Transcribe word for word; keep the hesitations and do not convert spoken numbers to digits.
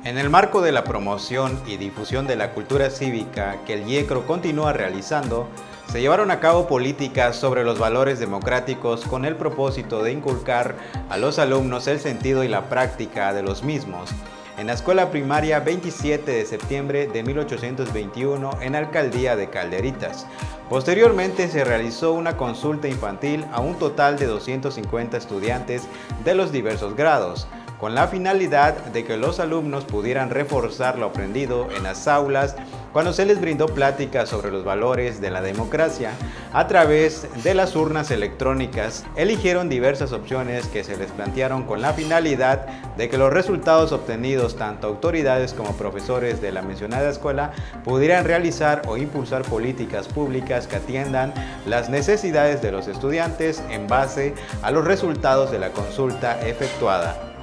En el marco de la promoción y difusión de la cultura cívica que el IECRO continúa realizando, se llevaron a cabo políticas sobre los valores democráticos con el propósito de inculcar a los alumnos el sentido y la práctica de los mismos. En la escuela primaria veintisiete de septiembre de mil ochocientos veintiuno en la alcaldía de Calderitas. Posteriormente se realizó una consulta infantil a un total de doscientos cincuenta estudiantes de los diversos grados, con la finalidad de que los alumnos pudieran reforzar lo aprendido en las aulas cuando se les brindó pláticas sobre los valores de la democracia. A través de las urnas electrónicas, eligieron diversas opciones que se les plantearon con la finalidad de que los resultados obtenidos, tanto autoridades como profesores de la mencionada escuela, pudieran realizar o impulsar políticas públicas que atiendan las necesidades de los estudiantes en base a los resultados de la consulta efectuada.